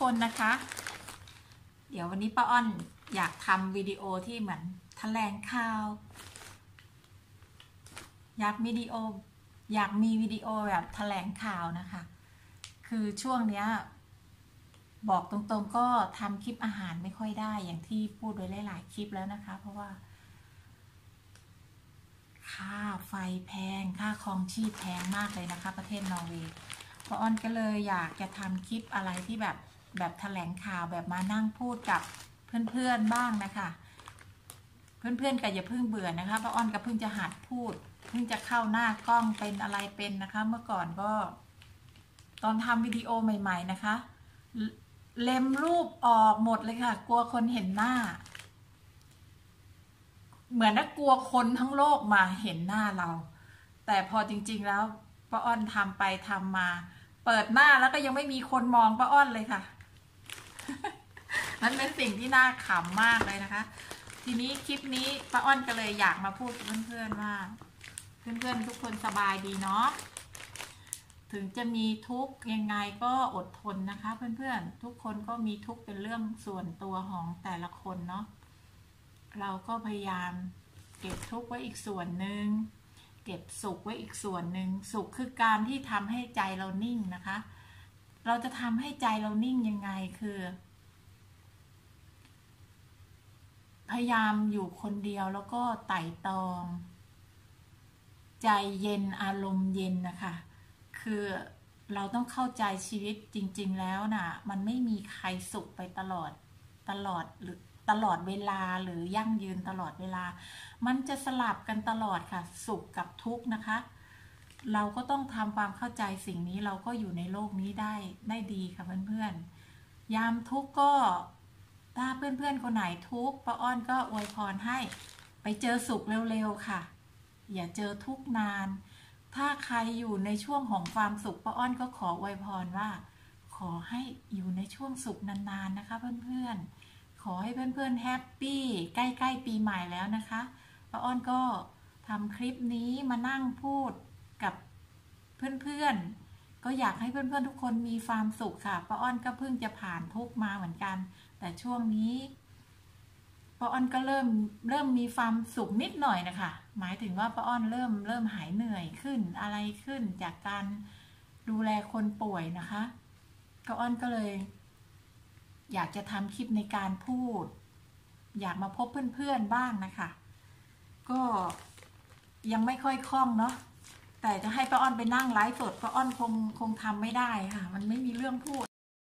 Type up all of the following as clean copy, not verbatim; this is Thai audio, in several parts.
คนนะคะเดี๋ยววันนี้ป้าอ้อนอยากทำวิดีโอที่เหมือนแถลงข่าวอยากมีวิดีโอแบบแถลงข่าวนะคะคือช่วงเนี้ยบอกตรงๆก็ทำคลิปอาหารไม่ค่อยได้อย่างที่พูดไว้หลายๆคลิปแล้วนะคะเพราะว่าค่าไฟแพงค่าครองชีพแพงมากเลยนะคะประเทศนอร์เวย์ป้าอ้อนก็เลยอยากจะทำคลิปอะไรที่แบบแถลงข่าวแบบมานั่งพูดกับเพื่อนๆบ้างนะคะเพื่อนๆก็อย่าเพิ่งเบื่อนะคะป้าอ้อนก็เพิ่งจะหัดพูดเพิ่งจะเข้าหน้ากล้องเป็นอะไรเป็นนะคะเมื่อก่อนก็ตอนทำวิดีโอใหม่ๆนะคะเล็มรูปออกหมดเลยค่ะกลัวคนเห็นหน้าเหมือนน่ากลัวคนทั้งโลกมาเห็นหน้าเราแต่พอจริงๆแล้วป้าอ้อนทำไปทำมาเปิดหน้าแล้วก็ยังไม่มีคนมองป้าอ้อนเลยค่ะ นั่นเป็นสิ่งที่น่าขำมากเลยนะคะทีนี้คลิปนี้ป้าอ้อนก็เลยอยากมาพูดกับเพื่อนๆว่าเพื่อนๆทุกคนสบายดีเนาะถึงจะมีทุกข์ยังไงก็อดทนนะคะเพื่อนๆทุกคนก็มีทุกข์เป็นเรื่องส่วนตัวของแต่ละคนเนาะเราก็พยายามเก็บทุกข์ไว้อีกส่วนหนึ่งเก็บสุขไว้อีกส่วนหนึ่งสุขคือการที่ทำให้ใจเรานิ่งนะคะเราจะทำให้ใจเรานิ่งยังไงคือพยายามอยู่คนเดียวแล้วก็ไต่ตรองใจเย็นอารมณ์เย็นนะคะคือเราต้องเข้าใจชีวิตจริงๆแล้วน่ะมันไม่มีใครสุขไปตลอดหรือตลอดเวลาหรือยั่งยืนตลอดเวลามันจะสลับกันตลอดค่ะสุขกับทุกข์นะคะเราก็ต้องทำความเข้าใจสิ่งนี้เราก็อยู่ในโลกนี้ได้ดีค่ะเพื่อนๆยามทุกข์ก็ถ้าเพื่อนๆคนไหนทุกข์ป้าอ้อนก็อวยพรให้ไปเจอสุขเร็วๆค่ะอย่าเจอทุกข์นานถ้าใครอยู่ในช่วงของความสุขป้าอ้อนก็ขออวยพรว่าขอให้อยู่ในช่วงสุขนานๆนะคะเพื่อนๆขอให้เพื่อนๆแฮปปี้ใกล้ๆปีใหม่แล้วนะคะป้าอ้อนก็ทำคลิปนี้มานั่งพูดกับเพื่อนๆก็อยากให้เพื่อนๆทุกคนมีความสุขค่ะป้าอ้อนก็เพิ่งจะผ่านทุกข์มาเหมือนกันแต่ช่วงนี้ป้าอ้อนก็เริ่มมีความสุขนิดหน่อยนะคะหมายถึงว่าป้าอ้อนเริ่มหายเหนื่อยขึ้นอะไรขึ้นจากการดูแลคนป่วยนะคะป้าอ้อนก็เลยอยากจะทำคลิปในการพูดอยากมาพบเพื่อนๆบ้างนะคะก็ยังไม่ค่อยคล่องเนาะแต่จะให้ป้าอ้อนไปนั่งไลฟ์สดป้าอ้อนคงทำไม่ได้ค่ะมันไม่มีเรื่องพูด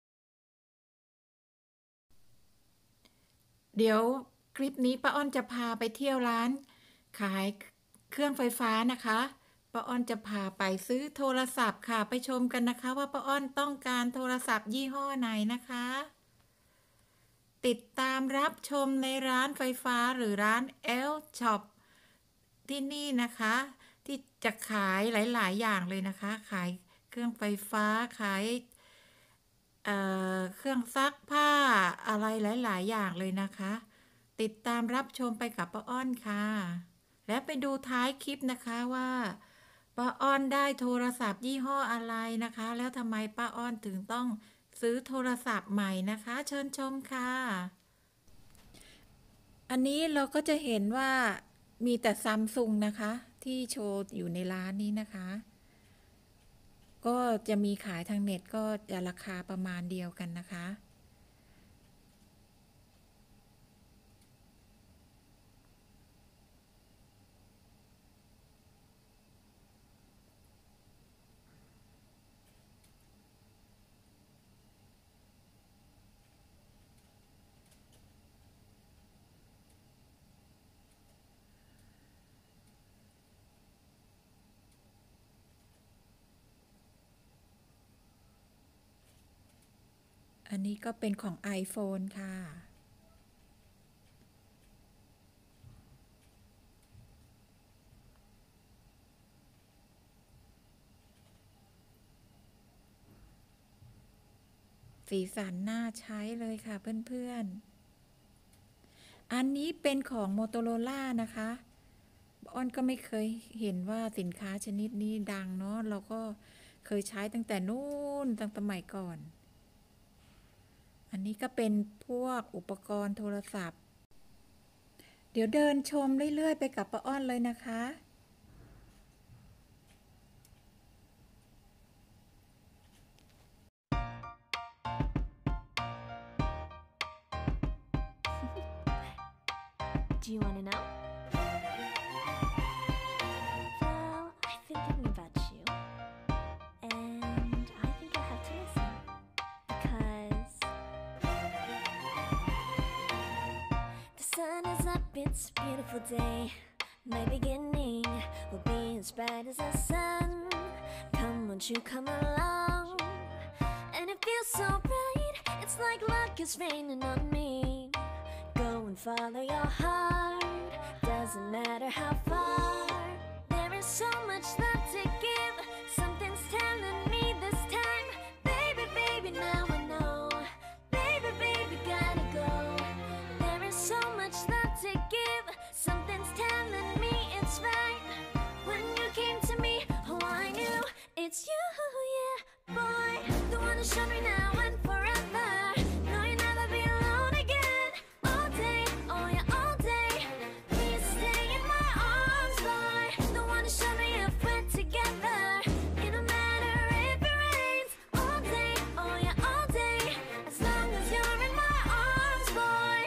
เดี๋ยวคลิปนี้ป้าอ้อนจะพาไปเที่ยวร้านขายเครื่องไฟฟ้านะคะป้าอ้อนจะพาไปซื้อโทรศัพท์ค่ะไปชมกันนะคะว่าป้าอ้อนต้องการโทรศัพท์ยี่ห้อไหนนะคะติดตามรับชมในร้านไฟฟ้าหรือร้าน L Shop ที่นี่นะคะที่จะขายหลายๆอย่างเลยนะคะขายเครื่องไฟฟ้าขายเครื่องซักผ้าอะไรหลายๆอย่างเลยนะคะติดตามรับชมไปกับป้าอ้อนค่ะและไปดูท้ายคลิปนะคะว่าป้าอ้อนได้โทรศัพท์ยี่ห้ออะไรนะคะแล้วทำไมป้าอ้อนถึงต้องซื้อโทรศัพท์ใหม่นะคะเชิญชมค่ะอันนี้เราก็จะเห็นว่ามีแต่ซัมซุงนะคะที่โชว์อยู่ในร้านนี้นะคะก็จะมีขายทางเน็ตก็จะราคาประมาณเดียวกันนะคะอันนี้ก็เป็นของ iPhone ค่ะสีสันน่าใช้เลยค่ะเพื่อนๆอันนี้เป็นของ Motorola นะคะอ้อนก็ไม่เคยเห็นว่าสินค้าชนิดนี้ดังเนาะเราก็เคยใช้ตั้งแต่นู้นตั้งแต่สมัยก่อนอันนี้ก็เป็นพวกอุปกรณ์โทรศัพท์เดี๋ยวเดินชมเรื่อยๆไปกับป้าอ้อนเลยนะคะ Do you want to know? Well, I've been thinking about you, and I think you'll have to listen because the sun is up, it's a beautiful day. My beginning will be as bright as the sun. Come, won't you come along? And it feels so bright, it's like luck is raining on me. Go and follow your heart, doesn't matter how far. There is so much love to give, something's telling me this time. Baby, baby, now I know. Baby, baby, gotta go. There is so much love to give, something's telling me it's right. When you came to me, oh I knew it's you, yeah, boy. The one who showed me now and forever. No, you'll never be alone again. All day, oh yeah, all day. Please stay in my arms, boy. The one who showed me if we're together. It don't matter if it rains. All day, oh yeah, all day. As long as you're in my arms, boy.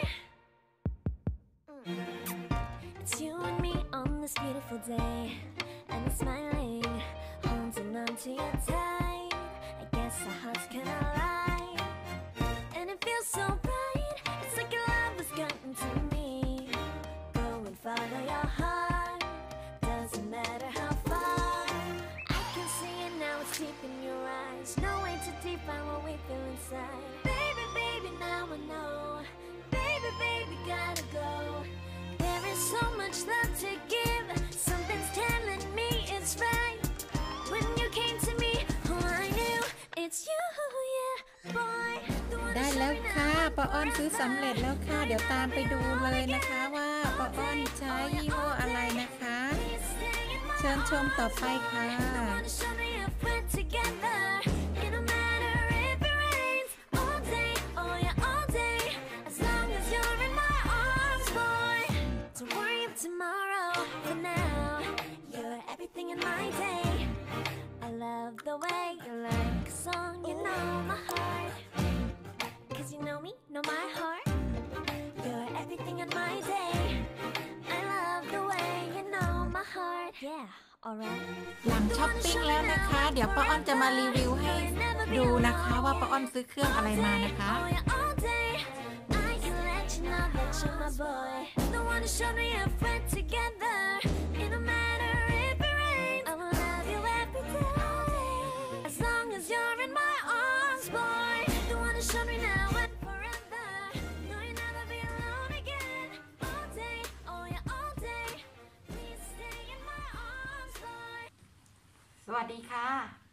It's you and me on this beautiful day. And it's smiling, holding on to you tight. I guess our hearts can align. And it feels so bright, it's like your love has gotten to me. Go and follow your heart, doesn't matter how far. I can see it now, it's deep in your eyes. No way to define what we feel inside. Baby, baby, now I know. Baby, baby, gotta go. There is so much love to give, something's telling me it's right. When you came to me, oh I knew it's you, yeah, boy. The one ได้ who แล้ว showed me ค่ะ now ป้าอ้อนซื้อสำเร็จแล้วค่ะ เดี๋ยวตามไปดูเลยนะคะว่าป้าอ้อนใช้ยี่ห้ออะไรนะคะ Please stay in my เชิญชมต่อไปค่ะ The one who showed me if we're together. It don't matter if it rains. All day, oh yeah, all day. As long as you're in my arms, boy. Don't worry about tomorrow. For now, you're everything in my day. I love the way you like a song. You know my heart. 'Cause you know me, know my heart. You're everything in my day. I love the way you know my heart. Yeah, alright. หลังช้อปปิ้งแล้วนะคะ เดี๋ยวป้าอ้อนจะมารีวิวให้ดูนะคะว่าป้าอ้อนซื้อเครื่องอะไรมานะคะ Oh yeah, all day. I can let you know that you're my boy. The one who showed me if we're together. It don't matter if it rains. I will love you every day. As long as you're in my arms, boy. The one who showed me now and forever. No, you'll never be alone again. All day, oh yeah, all day. Please stay in my arms, boy. สวัสดีค่ะ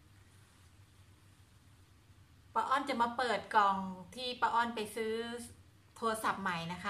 ป้าอ้อนจะมาเปิดกล่องที่ป้าอ้อนไปซื้อโทรศัพท์ใหม่นะคะ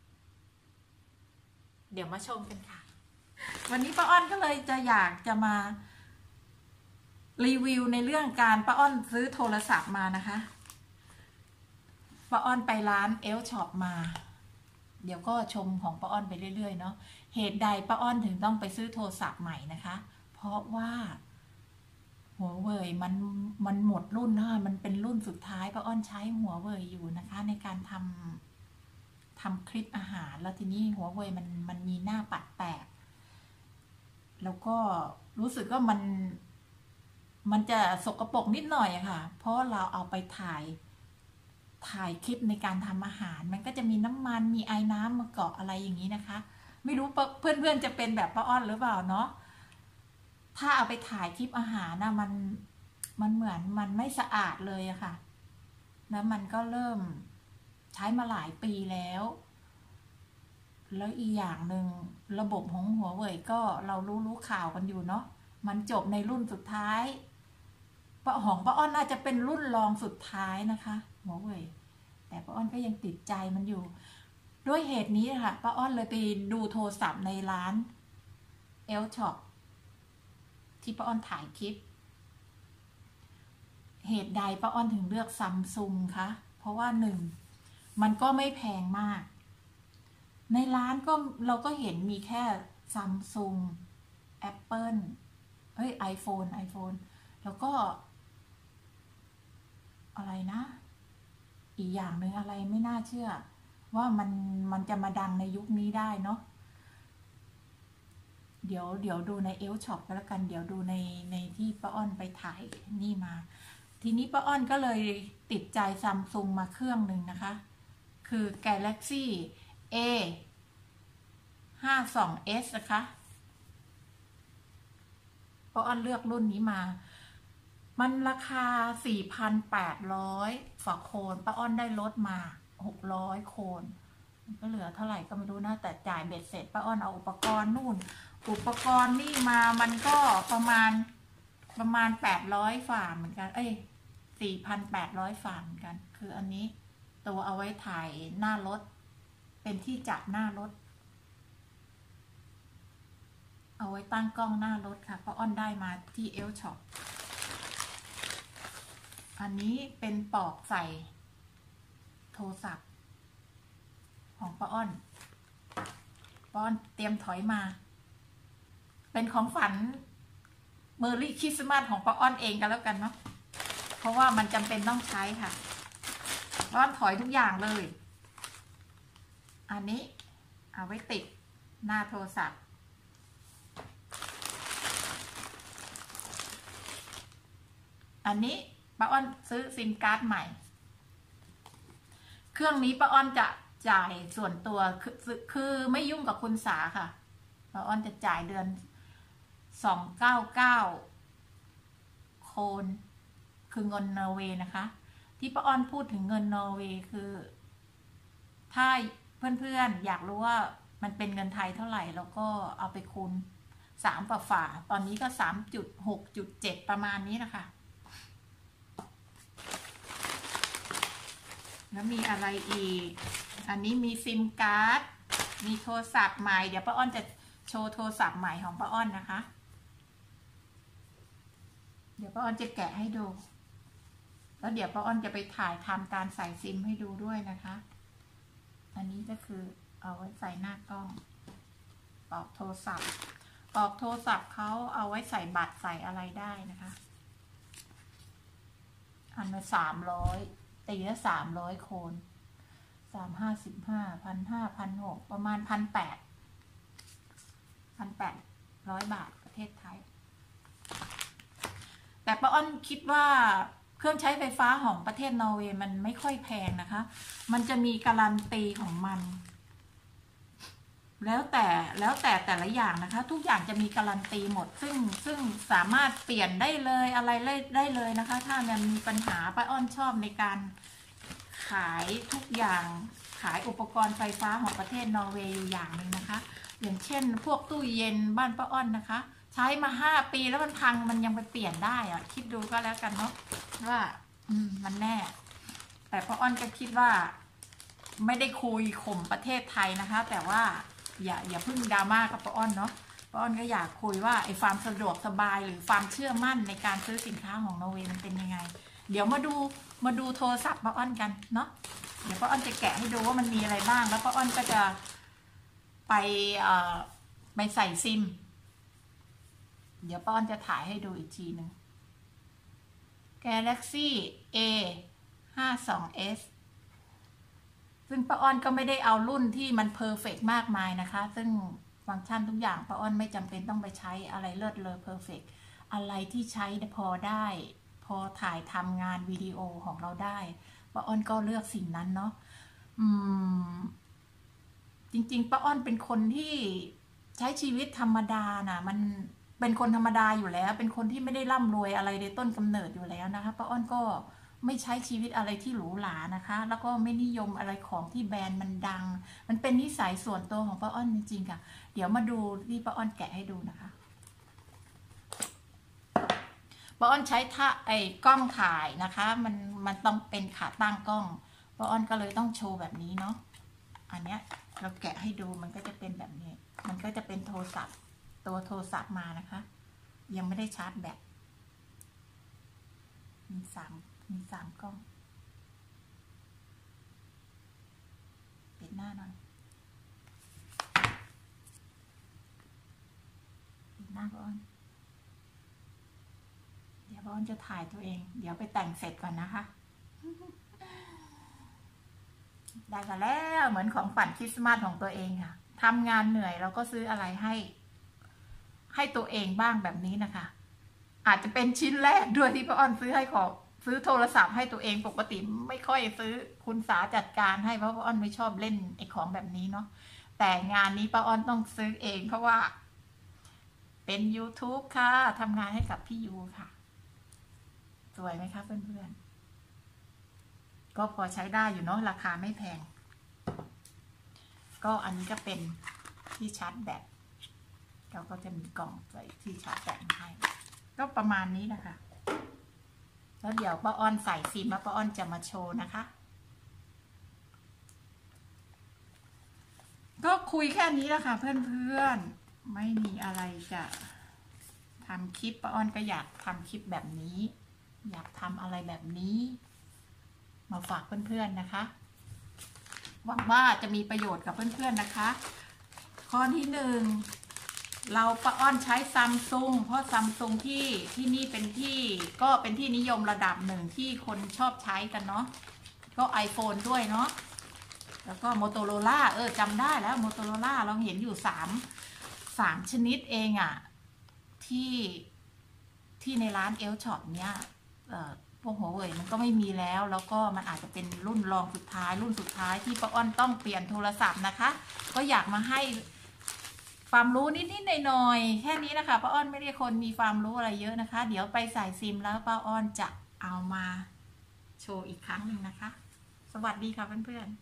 เดี๋ยวมาชมกันค่ะ วันนี้ป้าอ้อนก็เลยจะอยากจะมารีวิวในเรื่องการป้าอ้อนซื้อโทรศัพท์มานะคะป้าอ้อนไปร้านเอลช็อปมา เดี๋ยวก็ชมของป้าอ้อนไปเรื่อยๆเนาะเหตุใดป้าอ้อนถึงต้องไปซื้อโทรศัพท์ใหม่นะคะ เพราะว่าหัวเว่ยมันหมดรุ่นนะมันเป็นรุ่นสุดท้ายป้าอ้อนใช้หัวเว่ยอยู่นะคะ ในการทำคลิปอาหารแล้วทีนี้หัวเว่ยมันมีหน้าปัดแตกแล้วก็รู้สึกว่ามันจะสกปรกนิดหน่อยอะค่ะ เพราะเราเอาไปถ่ายคลิปในการทำอาหาร มันก็จะมีน้ำมันมีไอ้น้ำมาเกาะอะไรอย่างนี้นะคะ ไม่รู้เพื่อนๆจะเป็นแบบป้าอ้อนหรือเปล่าเนาะถ้าเอาไปถ่ายคลิปอาหารนะมันเหมือนมันไม่สะอาดเลยอะค่ะแล้วมันก็เริ่มใช้มาหลายปีแล้วอีกอย่างหนึ่งระบบของหัวเว่ยก็เรารู้ข่าวกันอยู่เนาะมันจบในรุ่นสุดท้ายของป้าอ้อนน่าจะเป็นรุ่นรองสุดท้ายนะคะหัวเว่ยแต่ป้าอ้อนก็ยังติดใจมันอยู่ด้วยเหตุนี้ค่ะป้าอ้อนเลยไปดูโทรศัพท์ในร้านเอลช็อปที่ป้าอ้อนถ่ายคลิปเหตุใดป้าอ้อนถึงเลือกซัมซุงคะเพราะว่าหนึ่งมันก็ไม่แพงมาก ในร้านก็เราก็เห็นมีแค่ซัมซุง Apple iPhone แล้วก็อะไรนะ อีกอย่างหนึ่งอะไรไม่น่าเชื่อ ว่ามันจะมาดังในยุคนี้ได้เนาะเดี๋ยวดูในเอลช็อปก็แล้วกันเดี๋ยวดูในที่ป้าอ้อนไปถ่ายนี่มา ทีนี้ป้าอ้อนก็เลยติดใจซัมซุงมาเครื่องหนึ่งนะคะ คือ Galaxy A 52s นะคะป้าอ้อนเลือกรุ่นนี้มา มันราคา 4,800 ฝาโคนป้าอ้อนได้ลดมา600 โคนก็เหลือเท่าไหร่ก็ไม่รู้นะแต่จ่ายเบ็ดเสร็จป้าอ้อนเอาอุปกรณ์นู่นอุปกรณ์นี่มามันก็ประมาณ800 ฝ่าเหมือนกัน4,800 ฝ่าเหมือนกันคืออันนี้ตัวเอาไว้ถ่ายหน้ารถเป็นที่จับหน้ารถเอาไว้ตั้งกล้องหน้ารถค่ะป้าอ้อนได้มาที่เอลช็อปอันนี้เป็นปลอกใส่โทรศัพท์ของป้าอ้อนเตรียมถอยมาเป็นของฝันเมอร์รี่คริสต์มาสของป้าอ้อนเองกันแล้วกันเนาะเพราะว่ามันจำเป็นต้องใช้ค่ะป้าอ้อนถอยทุกอย่างเลยอันนี้เอาไว้ติดหน้าโทรศัพท์อันนี้ป้าอ้อนซื้อซิมการ์ดใหม่เครื่องนี้ป้าอ้อนจะจ่ายส่วนตัวคือไม่ยุ่งกับคุณสาค่ะป้าอ้อนจะจ่ายเดือน299 โคนคือเงินนอร์เวย์นะคะที่ป้าอ้อนพูดถึงเงินนอร์เวย์คือถ้าเพื่อนๆอยากรู้ว่ามันเป็นเงินไทยเท่าไหร่แล้วก็เอาไปคูณ3ฝ่าตอนนี้ก็ 3.6.7 ประมาณนี้นะคะแล้วมีอะไรอีกอันนี้มีซิมการ์ดมีโทรศัพท์ใหม่เดี๋ยวป้าอ้อนจะโชว์โทรศัพท์ใหม่ของป้าอ้อนนะคะเดี๋ยวป้าอ้อนจะแกะให้ดูแล้วเดี๋ยวป้าอ้อนจะไปถ่ายทำการใส่ซิมให้ดูด้วยนะคะอันนี้ก็คือเอาไว้ใส่หน้ากล้องปลอกโทรศัพท์เขาเอาไว้ใส่บัตรใส่อะไรได้นะคะอันละ300ตีละ300 โคน355 1,500 1,600ประมาณ1,800 บาทประเทศไทยแต่ป้าอ้อนคิดว่าเครื่องใช้ไฟฟ้าของประเทศนอร์เวย์มันไม่ค่อยแพงนะคะมันจะมีการันตีของมันแล้วแต่แต่ละอย่างนะคะทุกอย่างจะมีการันตีหมดซึ่งสามารถเปลี่ยนได้เลยอะไรได้เลยนะคะถ้ามันมีปัญหาป้าอ้อนชอบในการขายทุกอย่างขายอุปกรณ์ไฟฟ้าของประเทศนอร์เวย์อยู่อย่างหนึ่งนะคะอย่างเช่นพวกตู้เย็นบ้านป้าอ้อนนะคะใช้มา5 ปีแล้วมันพังมันยังไปเปลี่ยนได้อะคิดดูก็แล้วกันเนาะว่ามันแน่แต่ป้าอ้อนก็คิดว่าไม่ได้คุยข่มประเทศไทยนะคะแต่ว่าอย่าพึ่งดราม่ากับป้าอ้อนเนาะป้าอ้อนก็อยากคุยว่าไอ้ความสะดวกสบายหรือความเชื่อมั่นในการซื้อสินค้าของนอร์เวย์มันเป็นยังไงเดี๋ยวมาดูโทรศัพท์ป้าอ้อนกันเนาะเดี๋ยวป้าอ้อนจะแกะให้ดูว่ามันมีอะไรบ้างแล้วป้าอ้อนก็จะไปใส่ซิมเดี๋ยวป้าอ้อนจะถ่ายให้ดูอีกทีหนึ่ง Galaxy A 52s ซึ่งป้าอ้อนก็ไม่ได้เอารุ่นที่มันเพอร์เฟกต์มากมายนะคะซึ่งฟังก์ชันทุกอย่างป้าอ้อนไม่จำเป็นต้องไปใช้อะไรเลิศเลอเพอร์เฟกต์อะไรที่ใช้พอได้พอถ่ายทำงานวิดีโอของเราได้ป้าอ้อนก็เลือกสิ่งนั้นเนาะจริงๆป้าอ้อนเป็นคนที่ใช้ชีวิตธรรมดานะมันเป็นคนธรรมดาอยู่แล้วเป็นคนที่ไม่ได้ร่ำรวยอะไรในต้นกำเนิดอยู่แล้วนะคะป้าอ้อนก็ไม่ใช้ชีวิตอะไรที่หรูหรานะคะแล้วก็ไม่นิยมอะไรของที่แบรนด์มันดังมันเป็นนิสัยส่วนตัวของป้าอ้อนจริงๆค่ะเดี๋ยวมาดูที่ป้าอ้อนแกะให้ดูนะคะป้าอ้อนใช้กล้องถ่ายนะคะมันต้องเป็นขาตั้งกล้องป้าอ้อนก็เลยต้องโชว์แบบนี้เนาะอันเนี้ยเราแกะให้ดูมันก็จะเป็นแบบนี้มันก็จะเป็นโทรศัพท์ตัวโทรศัพท์มานะคะยังไม่ได้ชาร์จแบตมี3กล้องปิดหน้าหน่อยปิดหน้าป้าอ้อนเดี๋ยวป้าอ้อนจะถ่ายตัวเองเดี๋ยวไปแต่งเสร็จก่อนนะคะได้กันแล้วเหมือนของฝันคริสต์มาสของตัวเองค่ะทำงานเหนื่อยเราก็ซื้ออะไรให้ตัวเองบ้างแบบนี้นะคะอาจจะเป็นชิ้นแรกด้วยที่ป้าอ้อนซื้อให้ของซื้อโทรศัพท์ให้ตัวเองปกติไม่ค่อยซื้อคุณสาจัดการให้เพราะป้าอ้อนไม่ชอบเล่นไอ้ของแบบนี้เนาะแต่งานนี้ป้าอ้อนต้องซื้อเองเพราะว่าเป็น YouTube ค่ะทำงานให้กับพี่ยูค่ะสวยไหมคะเพื่อนๆก็พอใช้ได้อยู่เนาะราคาไม่แพงก็อันนี้ก็เป็นที่ชาร์จแบตเราก็จะมีกล่องใส่ที่ชาร์จแบตให้ก็ประมาณนี้นะคะแล้วเดี๋ยวป้าอ้อนใส่ซิมแล้วป้าอ้อนจะมาโชว์นะคะก็คุยแค่นี้แล้วค่ะเพื่อนๆไม่มีอะไรจะทำคลิปป้าอ้อนก็อยากทำคลิปแบบนี้อยากทำอะไรแบบนี้มาฝากเพื่อนๆนะคะหวังว่าจะมีประโยชน์กับเพื่อนๆนะคะข้อที่หนึ่งเราป้าอ้อนใช้ซัมซุงเพราะซัมซุงที่นี่เป็นที่นิยมระดับหนึ่งที่คนชอบใช้กันเนาะก็ iPhone ด้วยเนาะแล้วก็ Motorola จำได้แล้ว Motorola เราเห็นอยู่3ชนิดเองอ่ะที่ในร้านเอลช็อปเนี้ยพวกหัวเว่ยมันก็ไม่มีแล้วก็มันอาจจะเป็นรุ่นรองสุดท้ายที่ป้าอ้อนต้องเปลี่ยนโทรศัพท์นะคะก็อยากมาให้ความรู้นิดๆหน่อยๆแค่นี้นะคะป้าอ้อนไม่ได้คนมีความรู้อะไรเยอะนะคะเดี๋ยวไปใส่ซิมแล้วป้าอ้อนจะเอามาโชว์อีกครั้งหนึ่งนะคะสวัสดีค่ะเพื่อนๆ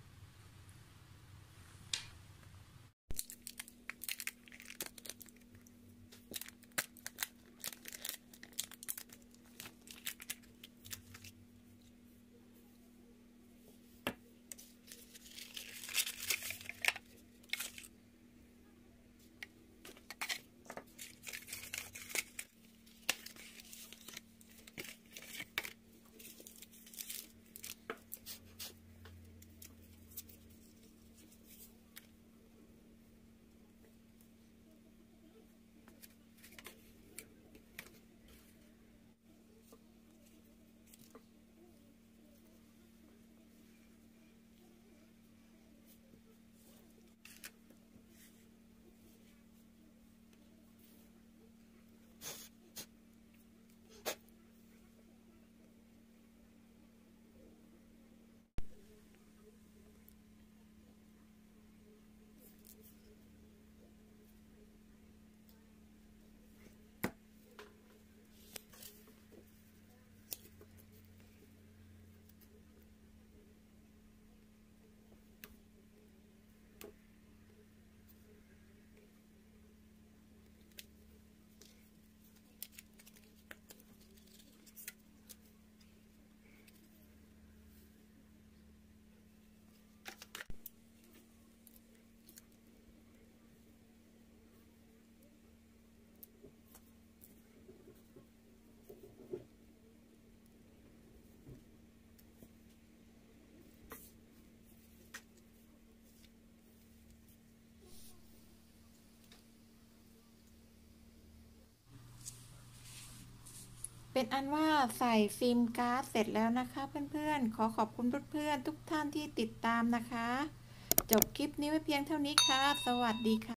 เป็นอันว่าใส่ฟิล์มการ์ดเสร็จแล้วนะคะเพื่อนๆขอขอบคุณเพื่อนๆทุกท่านที่ติดตามนะคะจบคลิปนี้ไว้เพียงเท่านี้ค่ะสวัสดีค่ะ